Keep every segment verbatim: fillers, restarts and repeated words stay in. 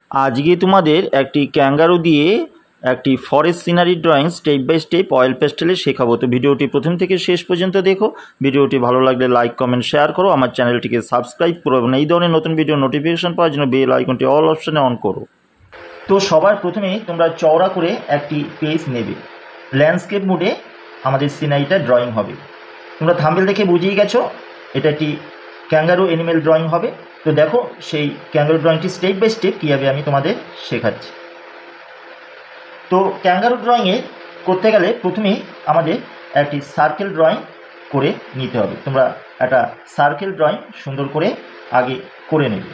আজকে তোমাদের একটি ক্যাঙ্গারু দিয়ে একটি forest scenery drawing step by step oil পেস্টেলে শেখাবো। তো ভিডিওটি প্রথম থেকে শেষ পর্যন্ত দেখো। ভিডিওটি ভালো লাগলে লাইক কমেন্ট শেয়ার করো, আমার চ্যানেলটিকে সাবস্ক্রাইব করো এবং এই ধরনের নতুন ভিডিও নোটিফিকেশন পাওয়ার জন্য বেল আইকনটি অল অপশানে অন করো। তো সবার প্রথমেই তোমরা চওড়া করে একটি পেজ নেবে। ল্যান্ডস্কেপ মোডে আমাদের সিনারিটা ড্রয়িং হবে। তোমরা থাম্বনেল দেখে বুঝিয়ে গেছো এটা একটি ক্যাঙ্গারু অ্যানিমেল ড্রয়িং হবে। তো দেখো সেই ক্যাঙ্গারু ড্রয়িংটি স্টেপ বাই স্টেপ কীভাবে আমি তোমাদের শেখাচ্ছি। তো ক্যাঙ্গারু ড্রয়িংয়ে করতে গেলে প্রথমেই আমাদের একটি সার্কেল ড্রয়িং করে নিতে হবে। তোমরা একটা সার্কেল ড্রয়িং সুন্দর করে আগে করে নেবে।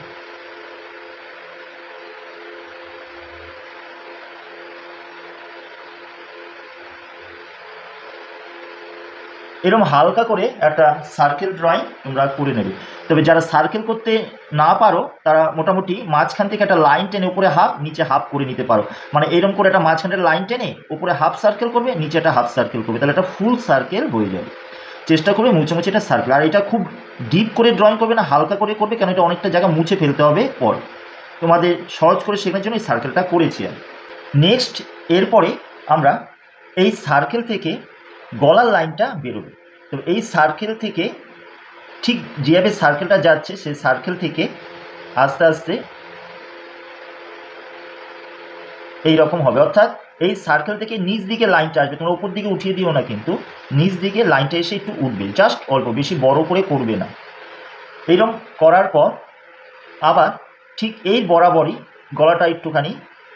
এরকম হালকা করে একটা সার্কেল ড্রয়িং তোমরা করে নেবে। তবে যারা সার্কেল করতে না পারো তারা মোটামুটি মাঝখান থেকে একটা লাইন টেনে উপরে হাফ নিচে হাফ করে নিতে পারো। মানে এরকম করে একটা মাঝখানের লাইন টেনে উপরে হাফ সার্কেল করবে, নিচে একটা হাফ সার্কেল করবে, তাহলে একটা ফুল সার্কেল হয়ে যাবে। চেষ্টা করবে মুছে মুছে এটা সার্কেল। আর এটা খুব ডিপ করে ড্রয়িং করবে না, হালকা করে করবে, কেন এটা অনেকটা জায়গা মুছে ফেলতে হবে পর। তোমাদের সহজ করে শেখার জন্য এই সার্কেলটা করেছি আমি। নেক্সট এরপরে আমরা এই সার্কেল থেকে গলার লাইনটা বেরোবে। তো এই সার্কেল থেকে ঠিক যেভাবে সার্কেলটা যাচ্ছে সেই সার্কেল থেকে আস্তে আস্তে এই রকম হবে, অর্থাৎ এই সার্কেল থেকে নিচ দিকে লাইনটা আসবে। তোমরা উপর দিকে উঠিয়ে দিও না, কিন্তু নিচ দিকে লাইনটা এসে একটু উঠবে, জাস্ট অল্প, বেশি বড় করে করবে না। এইরকম করার পর আবার ঠিক এই বরাবরই গলাটা একটুখানি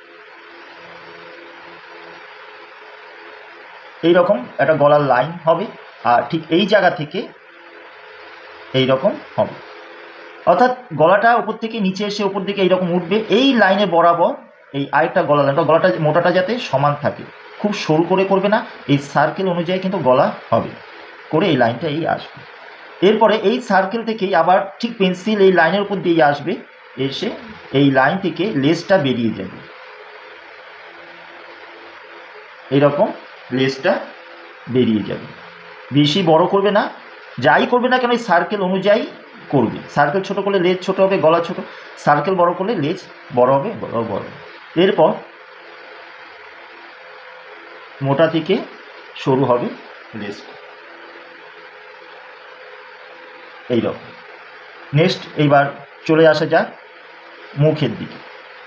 এই রকম একটা গলার লাইন হবে, আর ঠিক এই জায়গা থেকে এই রকম হবে, অর্থাৎ গলাটা উপর থেকে নিচে এসে উপর দিকে এইরকম উঠবে। এই লাইনে বরাবর এই আরেকটা গলা লাইনটা, গলাটা মোটাটা যাতে সমান থাকে, খুব সরু করে করবে না, এই সার্কেল অনুযায়ী কিন্তু গলা হবে করে এই লাইনটা এই আসবে। এরপরে এই সার্কেল থেকেই আবার ঠিক পেন্সিল এই লাইনের উপর দিয়ে আসবে, এসে এই লাইন থেকে লেজটা বেরিয়ে যাবে, এইরকম লেজটা বেরিয়ে যাবে। বেশি বড় করবে না, যাই করবে না কেন এই সার্কেল অনুযায়ী করবে। সার্কেল ছোট করলে লেজ ছোট হবে, গলা ছোট, সার্কেল বড় করলে লেজ বড় হবে, বড় বড়। এরপর মোটা থেকে সরু হবে লেজটা, এইরকম। নেক্সট এইবার চলে আসা যাক মুখের দিকে।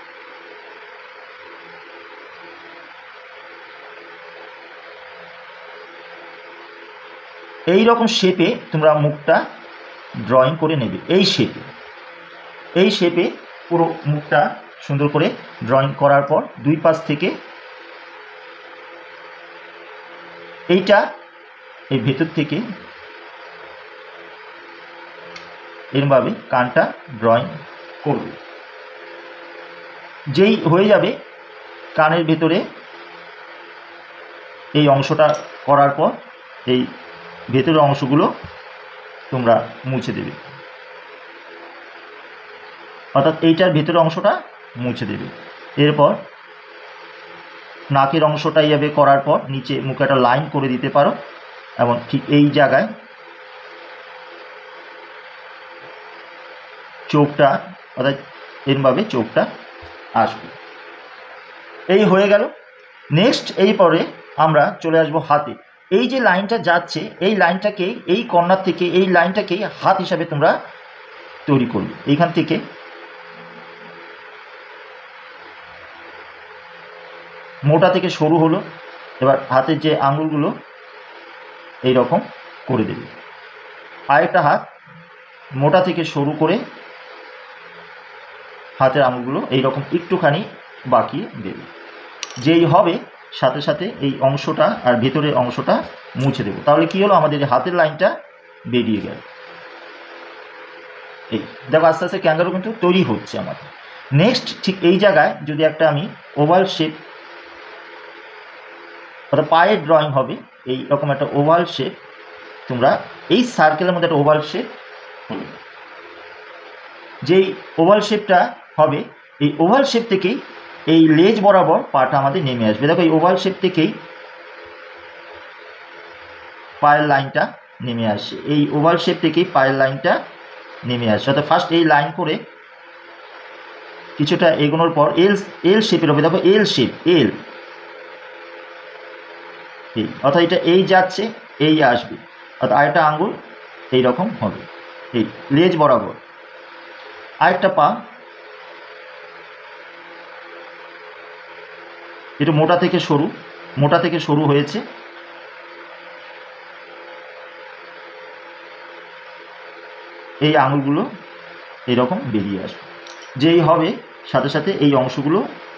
এই রকম শেপে তোমরা মুখটা ড্রয়িং করে নেবে। এই শেপে এই শেপে পুরো মুখটা সুন্দর করে ড্রয়িং করার পর দুই পাশ থেকে এইটা এই ভেতর থেকে এরমভাবে কানটা ড্রয়িং করবে। যেই হয়ে যাবে কানের ভেতরে এই অংশটা করার পর এই ভেতরের অংশগুলো তোমরা মুছে দেবে, অর্থাৎ এইটার ভেতরের অংশটা মুছে দেবে। এরপর নাকের অংশটা এইভাবে করার পর নিচে মুখে একটা লাইন করে দিতে পারো, এবং ঠিক এই জায়গায় চোখটা, অর্থাৎ এরমভাবে চোখটা আসবে। এই হয়ে গেল। নেক্সট এই পরে আমরা চলে আসবো হাতে। এই যে লাইনটা যাচ্ছে এই লাইনটাকে এই কর্নার থেকে এই লাইনটাকেই হাত হিসাবে তোমরা তৈরি করবে। এইখান থেকে মোটা থেকে সরু হলো, এবার হাতের যে আঙুলগুলো এই রকম করে দেবে। আরেকটা হাত মোটা থেকে সরু করে হাতের আঙুলগুলো এই রকম একটুখানি বাঁকিয়ে দেবে। যেই হবে সাথে সাথে এই অংশটা আর ভেতরের অংশটা মুছে দেবো। তাহলে কি হলো, আমাদের হাতের লাইনটা বেরিয়ে গেল। এই দেখো আস্তে আস্তে ক্যাঙ্গারু কিন্তু তৈরি হচ্ছে আমাদের। নেক্সট ঠিক এই জায়গায় যদি একটা আমি ওভাল শেপ, অর্থাৎ পায়ের ড্রয়িং হবে, এই রকম একটা ওভাল শেপ তোমরা এই সার্কেলের মধ্যে একটা ওভাল শেপ হলো। যেই ওভাল শেপটা হবে এই ওভাল শেপ থেকেই এই লেজ বরাবর পাটা আমাদের নেমে আসবে। দেখো এই ওভাল শেপ থেকেই পায়ের লাইনটা নেমে আসে, এই ওভাল শেপ থেকেই পায়ের লাইনটা নেমে আসে। অর্থাৎ ফার্স্ট এই লাইন করে কিছুটা এগোনোর পর এল এল শেপের হবে, দেখো এল শেপ, এল এই অর্থাৎ এটা এই যাচ্ছে এই আসবে, অর্থাৎ আরেকটা আঙ্গুল এইরকম হবে এই লেজ বরাবর। আরেকটা পা একটু মোটা থেকে সরু, মোটা থেকে সরু হয়েছে, এই আঙুলগুলো এইরকম বেরিয়ে আসবে। যেই হবে সাথে সাথে এই অংশগুলো,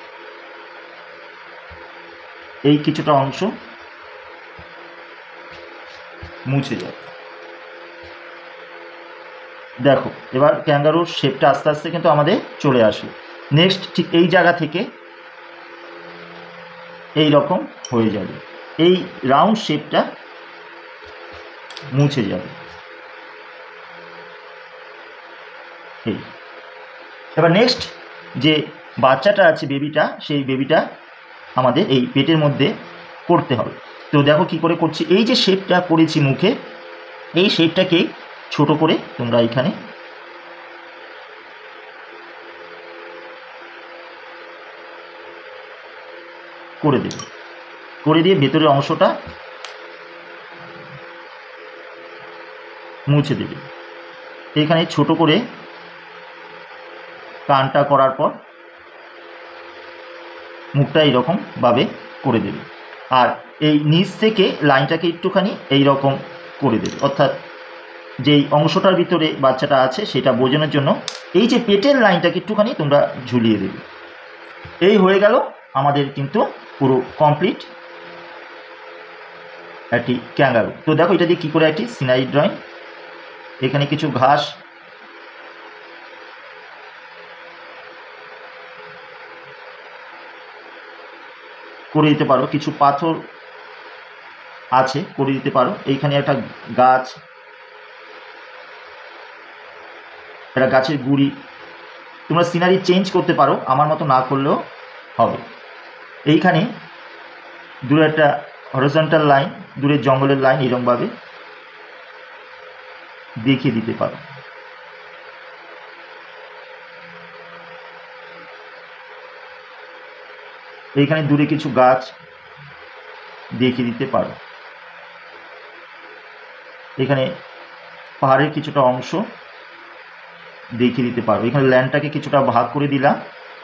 এই কিছুটা অংশ মুছে যাবে। দেখো এবার ক্যাঙ্গারুর শেপটা আস্তে আস্তে কিন্তু আমাদের চলে আসে। নেক্সট ঠিক এই জায়গা থেকে এই রকম হয়ে যাবে, এই রাউন্ড শেপটা মুছে যাবে। এই এবার নেক্সট যে বাচ্চাটা আছে বেবিটা, সেই বেবিটা আমাদের এই পেটের মধ্যে করতে হবে। তো দেখো কি করে করছি, এই যে শেপটা করেছি মুখে, এই শেপটাকে ছোট করে তোমরা এখানে করে দেবে, করে দিয়ে ভেতরের অংশটা মুছে দেবে। এখানে ছোট করে কানটা করার পর মুখটা এইরকম ভাবে করে দেবে, আর এই নিচ থেকে লাইনটাকে একটুখানি এই রকম করে দেবে, অর্থাৎ যেই অংশটার ভিতরে বাচ্চাটা আছে সেটা বোঝানোর জন্য এই যে পেটের লাইনটাকে একটুখানি তোমরা ঝুলিয়ে দেবে। এই হয়ে গেল আমাদের কিন্তু পুরো কমপ্লিট একটি ক্যাঙ্গারু। তো দেখো এটা দিয়ে কী করে একটি সিনারি ড্রয়িং, এখানে কিছু ঘাস করে দিতে পারো, কিছু পাথর আছে করে দিতে পারো, এইখানে একটা গাছ, একটা গাছের গুঁড়ি, তোমরা সিনারি চেঞ্জ করতে পারো, আমার মতো না করলেও হবে। এইখানে দূরে একটা হরিজন্টাল লাইন, দূরের জঙ্গলের লাইন এরকমভাবে দেখিয়ে দিতে পারো। এইখানে দূরে কিছু গাছ দেখিয়ে দিতে পারো, এখানে পাহাড়ের কিছুটা অংশ দেখিয়ে দিতে পারো, এখানে ল্যান্ডটাকে কিছুটা ভাগ করে দিলাম।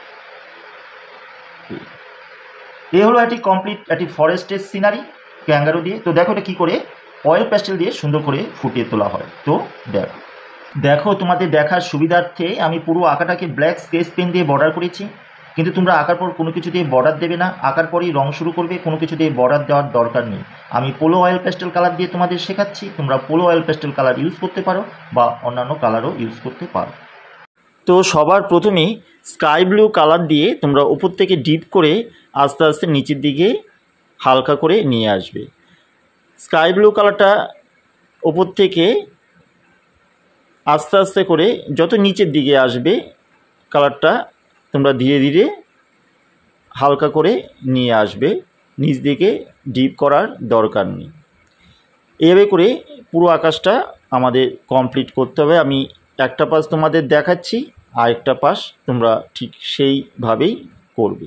এই হলো একটি কমপ্লিট একটি ফরেস্টের সিনারি ক্যাঙ্গারু দিয়ে। তো দেখো এটা কী করে অয়েল প্যাস্টেল দিয়ে সুন্দর করে ফুটিয়ে তোলা হয়। তো দেখো দেখো তোমাদের দেখার সুবিধার্থে আমি পুরো আঁকাটাকে ব্ল্যাক স্কেচ পেন দিয়ে বর্ডার করেছি, কিন্তু তোমরা আঁকার পর কোনো কিছু দিয়ে বর্ডার দেবে না, আঁকার পরেই রং শুরু করবে, কোনো কিছু দিয়ে বর্ডার দেওয়ার দরকার নেই। আমি পোলো অয়েল প্যাস্টেল কালার দিয়ে তোমাদের শেখাচ্ছি, তোমরা পোলো অয়েল প্যাস্টেল কালার ইউজ করতে পারো বা অন্যান্য কালারও ইউজ করতে পারো। তো সবার প্রথমেই স্কাই ব্লু কালার দিয়ে তোমরা উপর থেকে ডিপ করে আস্তে আস্তে নিচের দিকে হালকা করে নিয়ে আসবে। স্কাই ব্লু কালারটা উপর থেকে আস্তে আস্তে করে যত নিচের দিকে আসবে কালারটা তোমরা ধীরে ধীরে হালকা করে নিয়ে আসবে, নিচ দিকে ডিপ করার দরকার নেই। এভাবে করে পুরো আকাশটা আমাদের কমপ্লিট করতে হবে। আমি একটা পাশ তোমাদের দেখাচ্ছি, আর একটা পাশ তোমরা ঠিক সেইভাবেই করবে।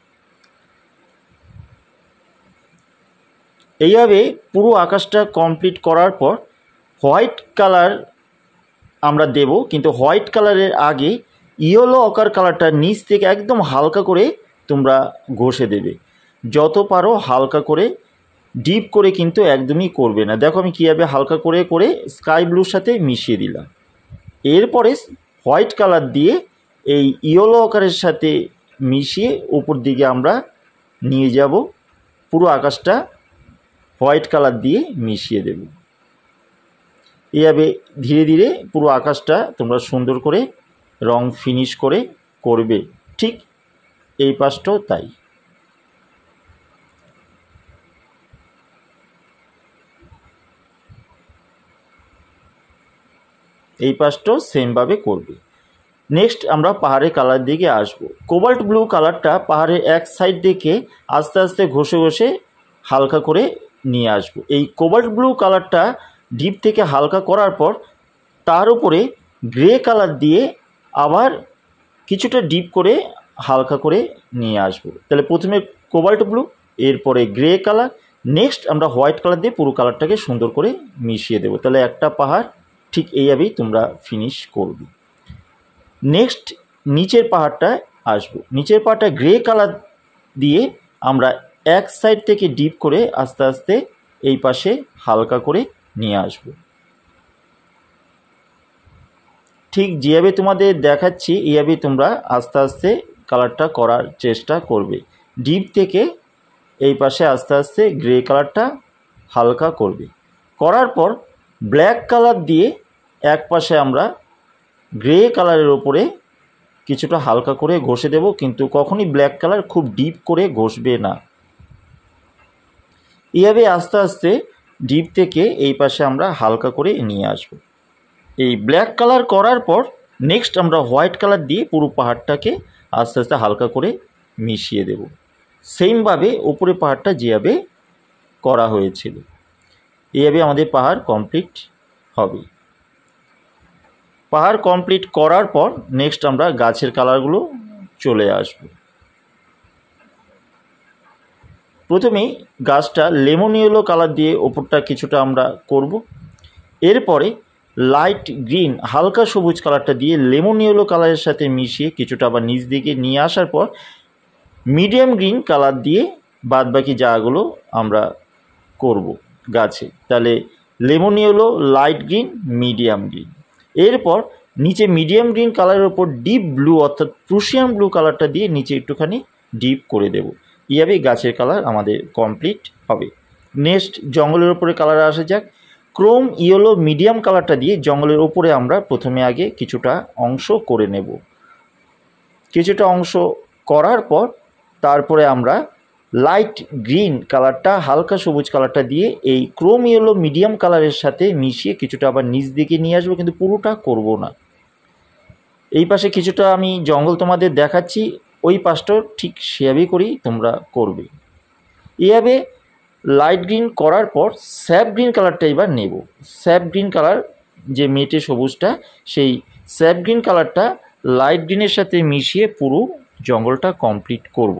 এইভাবে পুরো আকাশটা কমপ্লিট করার পর হোয়াইট কালার আমরা দেব, কিন্তু হোয়াইট কালারের আগে ইয়েলো অকার কালারটা নিচ থেকে একদম হালকা করে তোমরা ঘষে দেবে, যত পারো হালকা করে, ডিপ করে কিন্তু একদমই করবে না। দেখো আমি কীভাবে হালকা করে করে স্কাই ব্লুর সাথে মিশিয়ে দিলাম। এরপরে হোয়াইট কালার দিয়ে এই ইয়েলো অকারের সাথে মিশিয়ে উপর দিকে আমরা নিয়ে যাব, পুরো আকাশটা হোয়াইট কালার দিয়ে মিশিয়ে দেব। এইভাবে ধীরে ধীরে পুরো আকাশটা তোমরা সুন্দর করে রং ফিনিশ করে করবে। ঠিক এই পাশটাও তাই। এই পাশটাও সেমভাবে করবে। নেক্সট আমরা পাহাড়ের কালার দিকে আসব। কোবাল্ট ব্লু কালারটা পাহাড়ের এক সাইড থেকে আস্তে আস্তে ঘষে ঘষে হালকা করে নিয়ে আসব। এই কোবাল্ট ব্লু কালারটা ডিপ থেকে হালকা করার পর তার উপরে গ্রে কালার দিয়ে আবার কিছুটা ডিপ করে হালকা করে নিয়ে আসবো। তাহলে প্রথমে কোবাল্ট ব্লু, এরপরে গ্রে কালার, নেক্সট আমরা হোয়াইট কালার দিয়ে পুরো কালারটাকে সুন্দর করে মিশিয়ে দেবো। তাহলে একটা পাহাড় ঠিক এইভাবেই তোমরা ফিনিশ করবে। নেক্সট নিচের পাহাড়টায় আসবো। নিচের পাহাড়টা গ্রে কালার দিয়ে আমরা এক সাইড থেকে ডিপ করে আস্তে আস্তে এই পাশে হালকা করে নিয়ে আসব। ঠিক যেভাবে তোমাদের দেখাচ্ছি এইভাবে তোমরা আস্তে আস্তে কালারটা করার চেষ্টা করবে। ডিপ থেকে এই পাশে আস্তে আস্তে গ্রে কালারটা হালকা করবে। করার পর ব্ল্যাক কালার দিয়ে এক পাশে আমরা গ্রে কালারের ওপরে কিছুটা হালকা করে ঘষে দেব, কিন্তু কখনই ব্ল্যাক কালার খুব ডিপ করে ঘষবে না। এইভাবে আস্তে আস্তে ডিপ থেকে এই পাশে আমরা হালকা করে নিয়ে আসব। এই ব্ল্যাক কালার করার পর নেক্সট আমরা হোয়াইট কালার দিয়ে পুরো পাহাড়টাকে আস্তে আস্তে হালকা করে মিশিয়ে দেব, সেমভাবে উপরে পাহাড়টা যেভাবে করা হয়েছিল। এইভাবে আমাদের পাহাড় কমপ্লিট হবে। পাহাড় কমপ্লিট করার পর নেক্সট আমরা গাছের কালারগুলো চলে আসব। প্রথমেই গাছটা লেমন ইয়েলো কালার দিয়ে ওপরটা কিছুটা আমরা করব। এরপরে লাইট গ্রিন হালকা সবুজ কালারটা দিয়ে লেমন ইয়েলো কালারের সাথে মিশিয়ে কিছুটা আবার নিচ দিকে নিয়ে আসার পর মিডিয়াম গ্রিন কালার দিয়ে বাদবাকি জায়গাগুলো আমরা করব গাছে। তাহলে lemon yellow, light green, medium green. এরপর নিচে মিডিয়াম গ্রিন কালারের ওপর ডিপ ব্লু অর্থাৎ প্রুশিয়ান ব্লু কালারটা দিয়ে নিচে একটুখানি ডিপ করে দেব। এইভাবেই গাছের কালার আমাদের কমপ্লিট হবে। নেক্সট জঙ্গলের ওপরে কালার আসা যাক। ক্রোম ইয়েলো মিডিয়াম কালারটা দিয়ে জঙ্গলের ওপরে আমরা প্রথমে আগে কিছুটা অংশ করে নেব। কিছুটা অংশ করার পর তারপরে আমরা লাইট গ্রিন কালারটা হালকা সবুজ কালারটা দিয়ে এই ক্রোম ইয়েলো মিডিয়াম কালারের সাথে মিশিয়ে কিছুটা আবার নিচ দিকে নিয়ে আসবো, কিন্তু পুরোটা করব না। এই পাশে কিছুটা আমি জঙ্গল তোমাদের দেখাচ্ছি, ওই পাশটাও ঠিক সেভাবেই করেই তোমরা করবে। এইভাবে লাইট গ্রিন করার পর স্যাপ গ্রিন কালারটা এবার নেব। স্যাপ গ্রিন কালার যে মেটে সবুজটা, সেই স্যাপ গ্রিন কালারটা লাইট গ্রিনের সাথে মিশিয়ে পুরো জঙ্গলটা কমপ্লিট করব।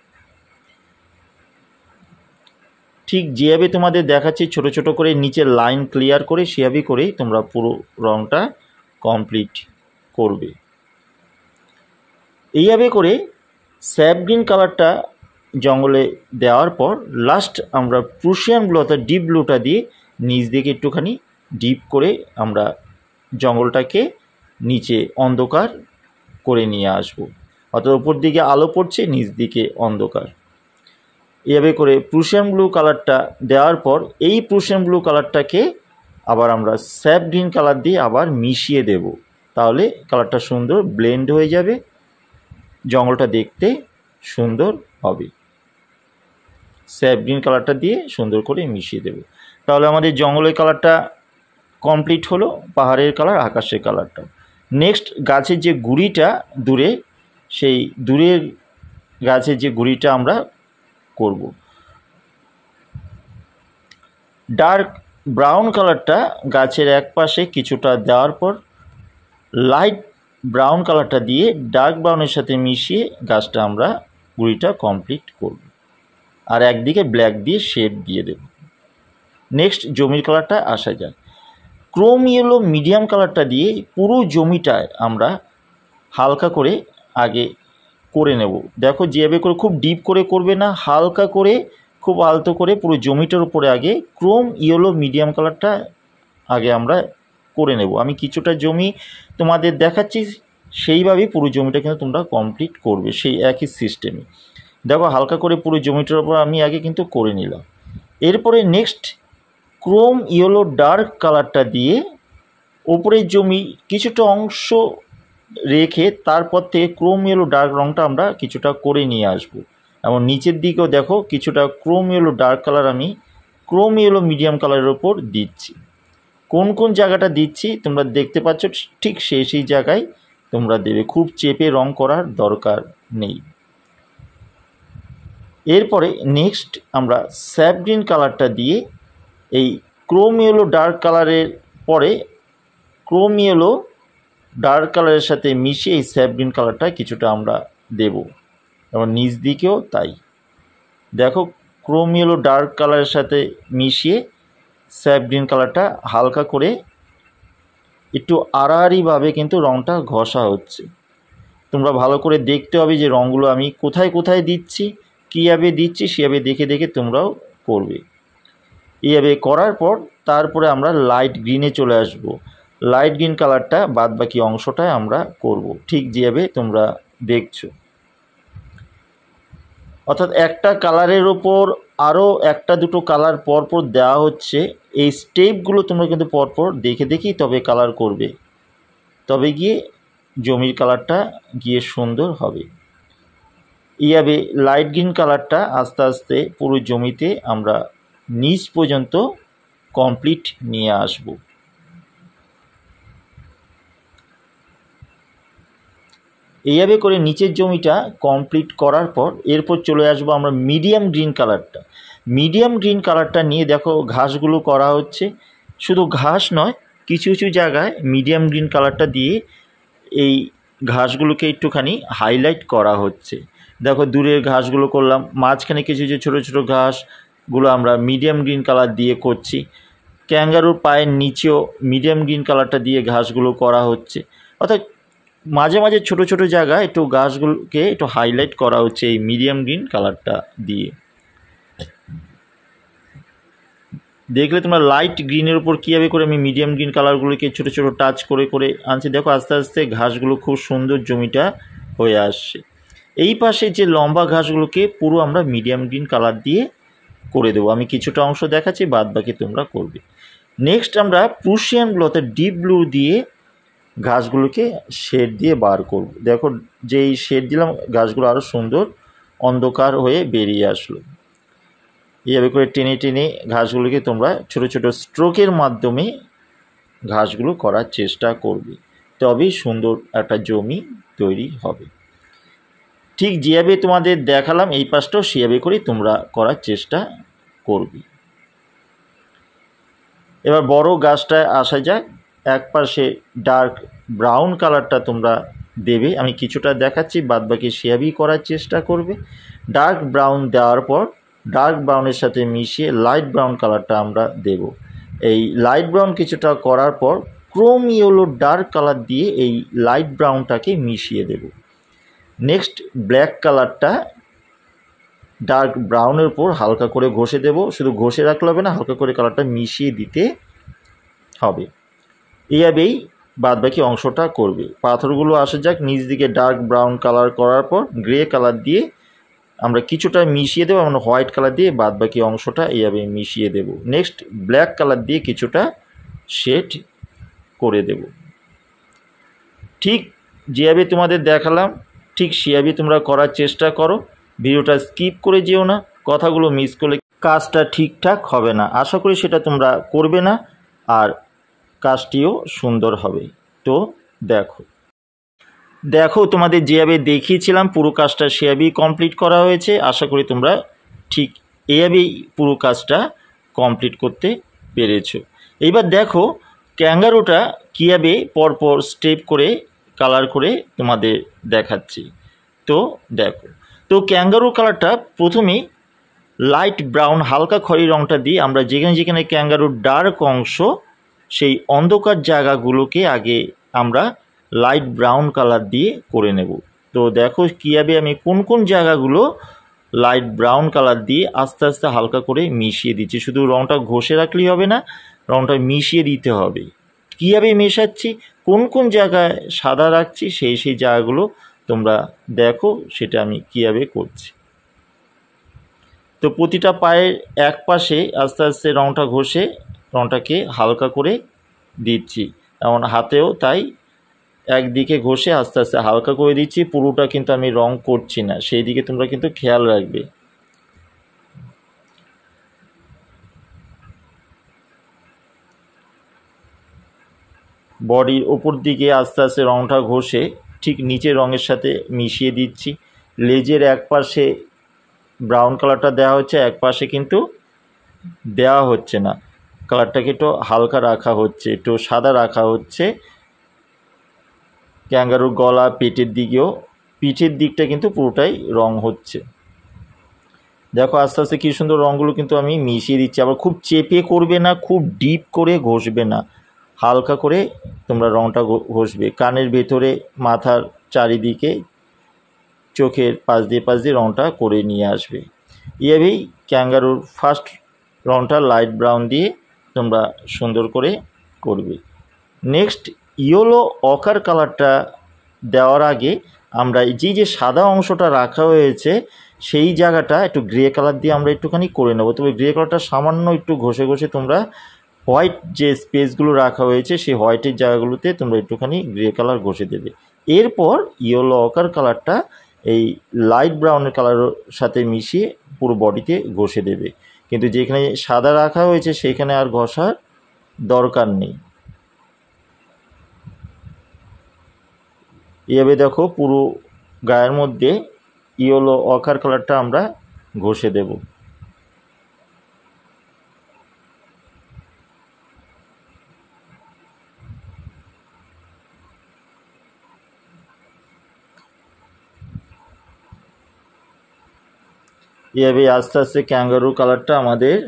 ঠিক যেভাবে তোমাদের দেখাচ্ছি ছোট ছোট করে নিচের লাইন ক্লিয়ার করে সেভাবেই করেই তোমরা পুরো রঙটা কমপ্লিট করবে। এইভাবে করে স্যাপ গ্রিন কালারটা জঙ্গলে দেওয়ার পর লাস্ট আমরা প্রুশিয়ান ব্লু অর্থাৎ ডিপ ব্লুটা দিয়ে নিচ দিকে একটুখানি ডিপ করে আমরা জঙ্গলটাকে নিচে অন্ধকার করে নিয়ে আসব। অর্থাৎ উপর দিকে আলো পড়ছে, নিচ দিকে অন্ধকার। এভাবে করে প্রুশিয়ান ব্লু কালারটা দেওয়ার পর এই প্রুশিয়ান ব্লু কালারটাকে আবার আমরা স্যাপ গ্রিন কালার দিয়ে আবার মিশিয়ে দেব। তাহলে কালারটা সুন্দর ব্লেন্ড হয়ে যাবে, জঙ্গলটা দেখতে সুন্দর হবে। স্যাপ গ্রিন কালারটা দিয়ে সুন্দর করে মিশিয়ে দেব। তাহলে আমাদের জঙ্গলের কালারটা কমপ্লিট হলো, পাহাড়ের কালার, আকাশের কালারটা। নেক্সট গাছের যে গুঁড়িটা দূরে, সেই দূরের গাছের যে গুঁড়িটা আমরা করব। ডার্ক ব্রাউন কালারটা গাছের এক পাশে কিছুটা দেওয়ার পর লাইট ব্রাউন কালারটা দিয়ে ডার্ক ব্রাউনের সাথে মিশিয়ে গাছটা আমরা গুঁড়িটা কমপ্লিট করব। আর একদিকে ব্ল্যাক দিয়ে শেড দিয়ে দেব। নেক্সট জমির কালারটা আসা যাক। ক্রোম ইয়েলো মিডিয়াম কালারটা দিয়ে পুরো জমিটায় আমরা হালকা করে আগে করে নেব। দেখো যেভাবে করে খুব ডিপ করে করবে না, হালকা করে খুব আলতো করে পুরো জমিটার উপরে আগে ক্রোম ইয়েলো মিডিয়াম কালারটা আগে আমরা করে নেব। আমি কিছুটা জমি তোমাদের দেখাচ্ছি, সেইভাবেই পুরো জমিটা কিন্তু তোমরা কমপ্লিট করবে সেই একই সিস্টেমে। দেখো হালকা করে পুরো জমিটার উপর আমি আগে কিন্তু করে নিলাম। এরপরে নেক্সট ক্রোম ইয়েলো ডার্ক কালারটা দিয়ে ওপরের জমি কিছুটা অংশ রেখে তারপর থেকে ক্রোম ইয়েলো ডার্ক রঙটা আমরা কিছুটা করে নিয়ে আসব। এবং নিচের দিকেও দেখো কিছুটা ক্রোম ইয়েলো ডার্ক কালার আমি ক্রোম ইয়েলো মিডিয়াম কালারের ওপর দিচ্ছি। কোন কোন জায়গাটা দিচ্ছি তোমরা দেখতে পাচ্ছ, ঠিক সেই সেই জায়গায় তোমরা দেবে, খুব চেপে রং করার দরকার নেই। এরপরে নেক্সট আমরা স্যাপ গ্রিন কালারটা দিয়ে এই ক্রোম ইয়েলো ডার্ক কালারের পরে ক্রোম ইয়েলো ডার্ক কালারের সাথে মিশিয়ে এই স্যাপ গ্রিন কালারটা কিছুটা আমরা দেব, এবং নিচ দিকেও তাই। দেখো ক্রোম ইয়েলো ডার্ক কালারের সাথে মিশিয়ে স্যাপ গ্রিন কালারটা হালকা করে একটু আড়াআড়িভাবে কিন্তু রঙটা ঘষা হচ্ছে। তোমরা ভালো করে দেখতে হবে যে রঙগুলো আমি কোথায় কোথায় দিচ্ছি, কীভাবে দিচ্ছি, সেভাবে দেখে দেখে তোমরাও করবে। এইভাবে করার পর তারপরে আমরা লাইট গ্রিনে চলে আসব। লাইট গ্রিন কালারটা বাদ বাকি অংশটায় আমরা করব, ঠিক যেভাবে তোমরা দেখছো। অর্থাৎ একটা কালারের ওপর আরও একটা দুটো কালার পরপর দেওয়া হচ্ছে। এই স্টেপগুলো তোমরা কিন্তু পরপর দেখে দেখেই তবে কালার করবে, তবে গিয়ে জমির কালারটা গিয়ে সুন্দর হবে। এইভাবে লাইট গ্রিন কালারটা আস্তে আস্তে পুরো জমিতে আমরা নিচ পর্যন্ত কমপ্লিট নিয়ে আসব। এইভাবে করে নিচের জমিটা কমপ্লিট করার পর এরপর চলে আসবো আমরা মিডিয়াম গ্রিন কালারটা। মিডিয়াম গ্রিন কালারটা নিয়ে দেখো ঘাসগুলো করা হচ্ছে। শুধু ঘাস নয়, কিছু কিছু জায়গায় মিডিয়াম গ্রিন কালারটা দিয়ে এই ঘাসগুলোকে একটুখানি হাইলাইট করা হচ্ছে। দেখো দূরের ঘাসগুলো করলাম, মাঝখানে কিছু যে ছোটো ছোটো ঘাসগুলো আমরা মিডিয়াম গ্রিন কালার দিয়ে করছি। ক্যাঙ্গারুর পায়ের নিচেও মিডিয়াম গ্রিন কালারটা দিয়ে ঘাসগুলো করা হচ্ছে। অর্থাৎ মাঝে মাঝে ছোট ছোট জায়গায় একটু ঘাসগুলোকে একটু হাইলাইট করা হচ্ছে এই মিডিয়াম গ্রিন কালারটা দিয়ে। দেখলে তোমরা লাইট গ্রিনের উপর কীভাবে করে আমি মিডিয়াম গ্রিন কালারগুলোকে ছোটো ছোটো টাচ করে করে আনছি। দেখো আস্তে আস্তে ঘাসগুলো খুব সুন্দর জমিটা হয়ে আসছে। এই পাশে যে লম্বা ঘাসগুলোকে পুরো আমরা মিডিয়াম গ্রিন কালার দিয়ে করে দেবো। আমি কিছুটা অংশ দেখাচ্ছি, বাদ বাকি তোমরা করবে। নেক্সট আমরা প্রুশিয়ান ব্লু অর্থাৎ ডিপ ব্লু দিয়ে ঘাসগুলোকে শেড দিয়ে বার করব। দেখো যেই শেড দিলাম ঘাসগুলো আরও সুন্দর অন্ধকার হয়ে বেরিয়ে আসলো। এইভাবে করে টেনে টেনে ঘাসগুলোকে তোমরা ছোট ছোট স্ট্রোকের মাধ্যমে ঘাসগুলো করার চেষ্টা করবে, তবেই সুন্দর একটা জমি তৈরি হবে। ঠিক যেভাবে তোমাদের দেখালাম এই পাশটাও সেভাবে করে তোমরা করার চেষ্টা করবে। এবার বড় গাছটায় আসা যাক। এক পাশে ডার্ক ব্রাউন কালারটা তোমরা দেবে, আমি কিছুটা দেখাচ্ছি, বাদ বাকি সেভাবেই করার চেষ্টা করবে। ডার্ক ব্রাউন দেওয়ার পর ডার্ক ব্রাউনের সাথে মিশিয়ে লাইট ব্রাউন কালারটা আমরা দেব। এই লাইট ব্রাউন কিছুটা করার পর ক্রোম ইয়েলো ডার্ক কালার দিয়ে এই লাইট ব্রাউনটাকে মিশিয়ে দেব। নেক্সট ব্ল্যাক কালারটা ডার্ক ব্রাউনের উপর হালকা করে ঘষে দেব। শুধু ঘষে রাখলে হবে না, হালকা করে কালারটা মিশিয়ে দিতে হবে। এইভাবেই বাদ বাকি অংশটা করবে। পাথরগুলো আসা যাক। নিচ দিকে ডার্ক ব্রাউন কালার করার পর গ্রে কালার দিয়ে আমরা কিছুটা মিশিয়ে দেবো, আমরা হোয়াইট কালার দিয়ে বাদ বাকি অংশটা এইভাবে মিশিয়ে দেব। নেক্সট ব্ল্যাক কালার দিয়ে কিছুটা শেড করে দেব। ঠিক যেভাবে তোমাদের দেখালাম ঠিক সেভাবে তোমরা করার চেষ্টা করো। ভিডিওটা স্কিপ করে যেও না, কথাগুলো মিস করলে কাজটা ঠিকঠাক হবে না। আশা করি সেটা তোমরা করবে না, আর কাজটিও সুন্দর হবে। তো দেখো দেখো তোমাদের যেভাবে দেখিয়েছিলাম পুরো কাজটা সেভাবেই কমপ্লিট করা হয়েছে। আশা করি তোমরা ঠিক এইভাবেই পুরো কাজটা কমপ্লিট করতে পেরেছো। এইবার দেখো ক্যাঙ্গারুটা কীভাবে পরপর স্টেপ করে কালার করে তোমাদের দেখাচ্ছি। তো দেখো, তো ক্যাঙ্গারু কালারটা প্রথমেই লাইট ব্রাউন হালকা খয়েরি রঙটা দিয়ে আমরা যেখানে যেখানে ক্যাঙ্গারুর ডার্ক অংশ সেই অন্ধকার জায়গাগুলোকে আগে আমরা লাইট ব্রাউন কালার দিয়ে করে নেব। তো দেখো কীভাবে আমি কোন কোন জায়গাগুলো লাইট ব্রাউন কালার দিয়ে আস্তে আস্তে হালকা করে মিশিয়ে দিচ্ছি। শুধু রঙটা ঘষে রাখলেই হবে না, রঙটা মিশিয়ে দিতে হবে। কীভাবে মেশাচ্ছি, কোন কোন জায়গায় সাদা রাখছি সেই সেই জায়গাগুলো তোমরা দেখো, সেটা আমি কীভাবে করছি। তো প্রতিটা পায়ের এক পাশে আস্তে আস্তে রঙটা ঘষে রঙটাকে হালকা করে দিচ্ছি, এমন হাতেও তাই একদিকে ঘষে আস্তে আস্তে হালকা করে দিচ্ছি। পুরোটা কিন্তু আমি রং করছি না, সেই দিকে তোমরা কিন্তু খেয়াল রাখবে। বডির ওপর দিকে আস্তে আস্তে রঙটা ঘষে ঠিক নিচের রঙের সাথে মিশিয়ে দিচ্ছি। লেজের এক পাশে ব্রাউন কালারটা দেওয়া হচ্ছে, এক পাশে কিন্তু দেওয়া হচ্ছে না, কালারটাকে একটু হালকা রাখা হচ্ছে, একটু সাদা রাখা হচ্ছে। ক্যাঙ্গারুর গলা, পেটের দিকেও, পিঠের দিকটা কিন্তু পুরোটাই রং হচ্ছে। দেখো আস্তে আস্তে কী সুন্দর রঙগুলো কিন্তু আমি মিশিয়ে দিচ্ছি। আবার খুব চেপে করবে না, খুব ডিপ করে ঘষবে না, হালকা করে তোমরা রঙটা ঘষবে। কানের ভেতরে, মাথার চারিদিকে, চোখের পাশ দিয়ে পাশ দিয়ে রঙটা করে নিয়ে আসবে। এভাবেই ক্যাঙ্গারুর ফার্স্ট রঙটা লাইট ব্রাউন দিয়ে তোমরা সুন্দর করে করবে। নেক্সট ইয়েলো অকার কালারটা দেওয়ার আগে আমরা যেই যে সাদা অংশটা রাখা হয়েছে সেই জায়গাটা একটু গ্রে কালার দিয়ে আমরা একটুখানি করে নেব। তবে গ্রে কালারটা সামান্য একটু ঘষে ঘষে তোমরা হোয়াইট যে স্পেসগুলো রাখা হয়েছে সেই হোয়াইটের জায়গাগুলোতে তোমরা একটুখানি গ্রে কালার ঘষে দেবে। এরপর ইয়েলো অকার কালারটা এই লাইট ব্রাউনের কালারের সাথে মিশিয়ে পুরো বডিতে ঘষে দেবে। কিন্তু যেখানে সাদা রাখা হয়েছে সেখানে আর ঘষার দরকার নেই। এভাবে দেখো পুরো গায়ের মধ্যে ইয়েলো অকার কালারটা আমরা ঘষে দেব। এভাবে আস্তে আস্তে ক্যাঙ্গারু কালারটা আমাদের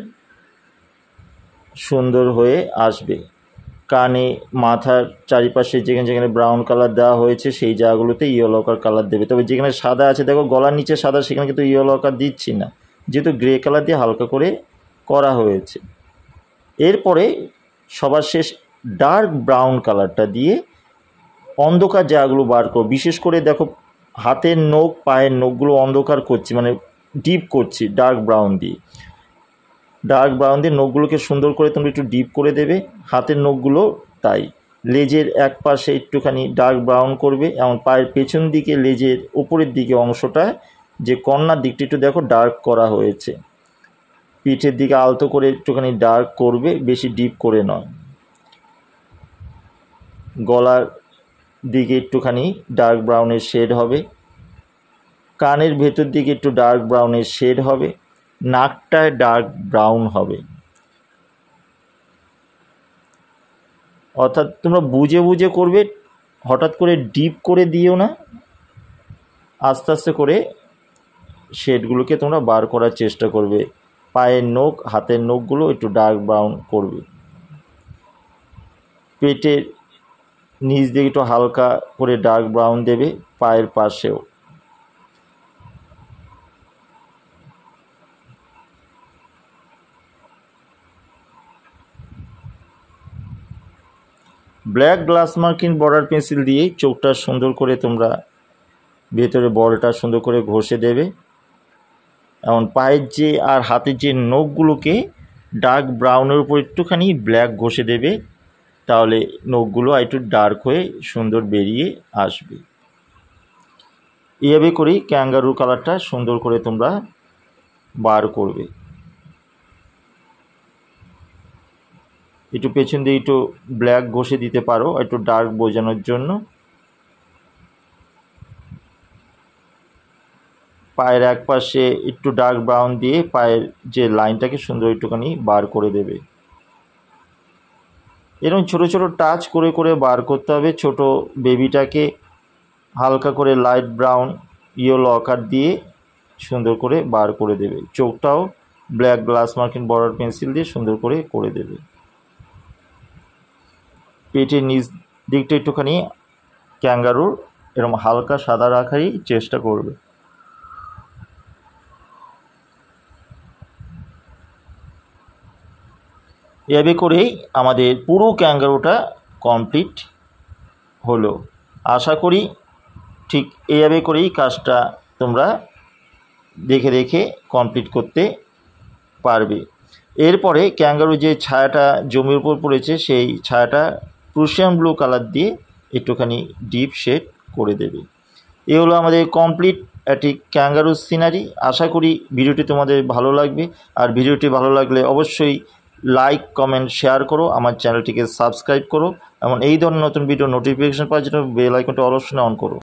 সুন্দর হয়ে আসবে। কানে, মাথার চারিপাশে যেখানে যেখানে ব্রাউন কালার দেওয়া হয়েছে সেই জায়গাগুলোতে ইয়েলো অকার কালার দেবে। তবে যেখানে সাদা আছে, দেখো গলার নিচে সাদা, সেখানে কিন্তু ইয়েলো অকার দিচ্ছি না, যেহেতু গ্রে কালার দিয়ে হালকা করে করা হয়েছে। এরপরে সবার শেষ ডার্ক ব্রাউন কালারটা দিয়ে অন্ধকার জায়গাগুলো বার করো। বিশেষ করে দেখো হাতের নখ, পায়ের নখগুলো অন্ধকার করছি, মানে ডিপ করছি ডার্ক ব্রাউন দিয়ে। ডার্ক ব্রাউন দিয়ে নখগুলোকে সুন্দর করে তোমরা একটু ডিপ করে দেবে। হাতের নখগুলো তাই। লেজের এক পাশে একটুখানি ডার্ক ব্রাউন করবে, এমন পায়ের পেছন দিকে লেজের উপরের দিকে অংশটা, যে কর্নার দিকটা একটু দেখো ডার্ক করা হয়েছে। পিঠের দিকে আলতো করে একটুখানি ডার্ক করবে, বেশি ডিপ করে নয়। গলার দিকে একটুখানি ডার্ক ব্রাউনের শেড হবে। কানের ভেতর দিকে একটু ডার্ক ব্রাউনের শেড হবে। নাকটায় ডার্ক ব্রাউন হবে। অর্থাৎ তোমরা বুঝে বুঝে করবে, হঠাৎ করে ডিপ করে দিও না, আস্তে আস্তে করে শেডগুলোকে তোমরা বার করার চেষ্টা করবে। পায়ের নখ, হাতের নখগুলো একটু ডার্ক ব্রাউন করবে। পেটের নিচ দিয়ে একটু হালকা করে ডার্ক ব্রাউন দেবে, পায়ের পাশেও। Black glass marking border pencil দিয়ে চোখটা সুন্দর করে তোমরা ভেতরে বলটা সুন্দর করে ঘষে দেবে। এমন পায়ের যে আর হাতের যে নখগুলোকে ডার্ক ব্রাউনের উপর একটুখানি ব্ল্যাক ঘষে দেবে, তাহলে নখগুলো একটু ডার্ক হয়ে সুন্দর বেরিয়ে আসবে। এইভাবে করেই ক্যাঙ্গারু কালারটা সুন্দর করে তোমরা বার করবে। একটু পেছন দিয়ে একটু ব্ল্যাক ঘষে দিতে পারো একটু ডার্ক বোঝানোর জন্য। পায়ের এক পাশে একটু ডার্ক ব্রাউন দিয়ে পায়ের যে লাইনটাকে সুন্দর একটুখানি বার করে দেবে। এরকম ছোট ছোট টাচ করে করে বার করতে হবে। ছোট বেবিটাকে হালকা করে লাইট ব্রাউন ইয়েলো অকার দিয়ে সুন্দর করে বার করে দেবে। চোখটাও black glass marking border pencil দিয়ে সুন্দর করে করে দেবে। পেটের নিচ দিকটা একটুখানি ক্যাঙ্গারুর এরকম হালকা সাদা রাখারই চেষ্টা করবে। এভাবে করেই আমাদের পুরো ক্যাঙ্গারুটা কমপ্লিট হলো। আশা করি ঠিক এইভাবে করেই কাজটা তোমরা দেখে দেখে কমপ্লিট করতে পারবে। এরপরে ক্যাঙ্গারু যে ছায়াটা জমির উপর পড়েছে সেই ছায়াটা প্রুশিয়ান ব্লু কালার দিয়ে একটুখানি ডিপ শেড করে দেবে। এ হলো আমাদের কমপ্লিট একটি ক্যাঙ্গারু সিনারি। আশা করি ভিডিওটি তোমাদের ভালো লাগবে। আর ভিডিওটি ভালো লাগলে অবশ্যই লাইক, কমেন্ট, শেয়ার করো। আমার চ্যানেলটিকে সাবস্ক্রাইব করো এবং এই ধরনের নতুন ভিডিও নোটিফিকেশন পাওয়ার জন্য বেল আইকনটা অবশ্যই অন করো।